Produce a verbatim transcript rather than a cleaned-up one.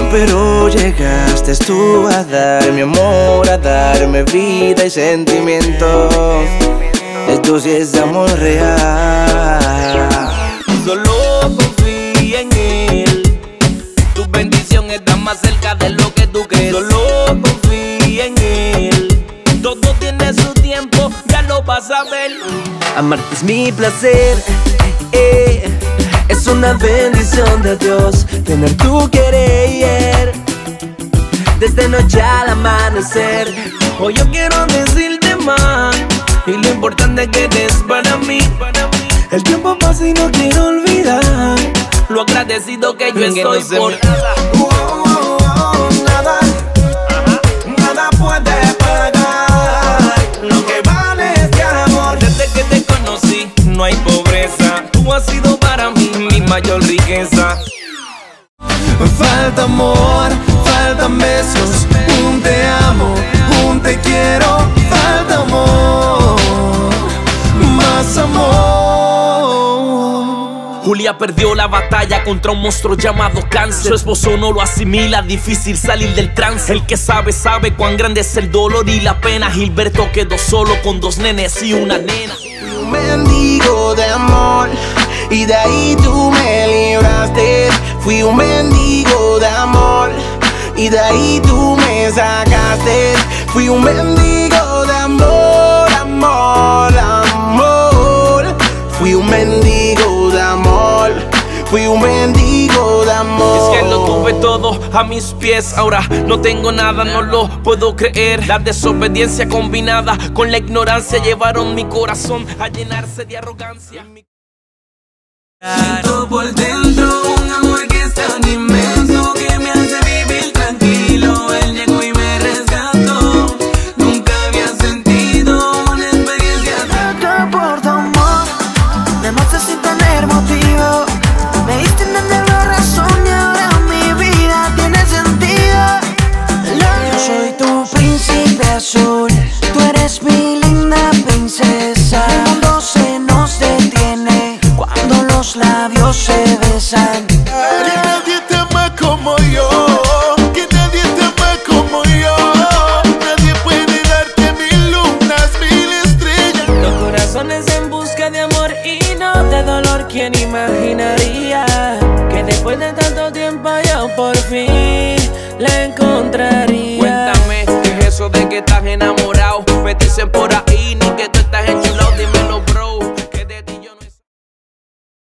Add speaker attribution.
Speaker 1: pero llegaste tú a dar mi amor, a darme vida y sentimiento. Esto sí es amor real.
Speaker 2: Solo confía en él. Tu bendición está más cerca de lo que tú crees. Solo confía en él. Todo tiene su tiempo, ya lo vas a ver.
Speaker 3: Amarte es mi placer, eh, es una bendición de Dios tener tu querer desde noche al amanecer.
Speaker 2: Hoy yo quiero decirte más, y lo importante es que eres para mí.
Speaker 3: El tiempo pasa y no quiero olvidar
Speaker 2: lo agradecido que yo estoy no por
Speaker 1: nada. Oh, oh, oh, nada, nada puede pagar lo que vale este amor.
Speaker 2: Desde que te conocí no hay pobreza. Tú has sido para mí mi mayor riqueza.
Speaker 3: Falta amor, faltan besos, un te amo, un te quiero. Falta amor, más amor.
Speaker 2: Julia perdió la batalla contra un monstruo llamado cáncer. Su esposo no lo asimila, difícil salir del trance. El que sabe, sabe cuán grande es el dolor y la pena. Gilberto quedó solo con dos nenes y una nena.
Speaker 1: Fui un mendigo de amor y de ahí tú me libraste. Fui un mendigo de amor y de ahí tú me sacaste. Fui un mendigo de amor, amor, amor. Fui un mendigo de amor, fui un mendigo de amor.
Speaker 2: Es que lo tuve todo a mis pies, ahora no tengo nada, no lo puedo creer. La desobediencia combinada con la ignorancia llevaron mi corazón a llenarse de arrogancia.
Speaker 4: Siento por dentro un amor que es tan inmenso que me hace vivir tranquilo. Él llegó y me rescató. Nunca había sentido una experiencia tan...
Speaker 5: Loco por tu amor, me amaste sin tener motivo. Me diste entender razón y ahora mi vida tiene sentido. Yo soy tu príncipe azul, tú eres mi linda princesa. El mundo se nos detiene cuando los labios se besan.
Speaker 6: Que nadie te ama como yo, que nadie te ama como yo. Nadie puede darte mil lunas, mil estrellas.
Speaker 4: Los corazones en busca de amor y no de dolor. ¿Quién imaginaría que después de tanto tiempo yo por fin la encontraría?
Speaker 2: Cuéntame, ¿qué es eso de que estás enamorado? Me dicen por ahí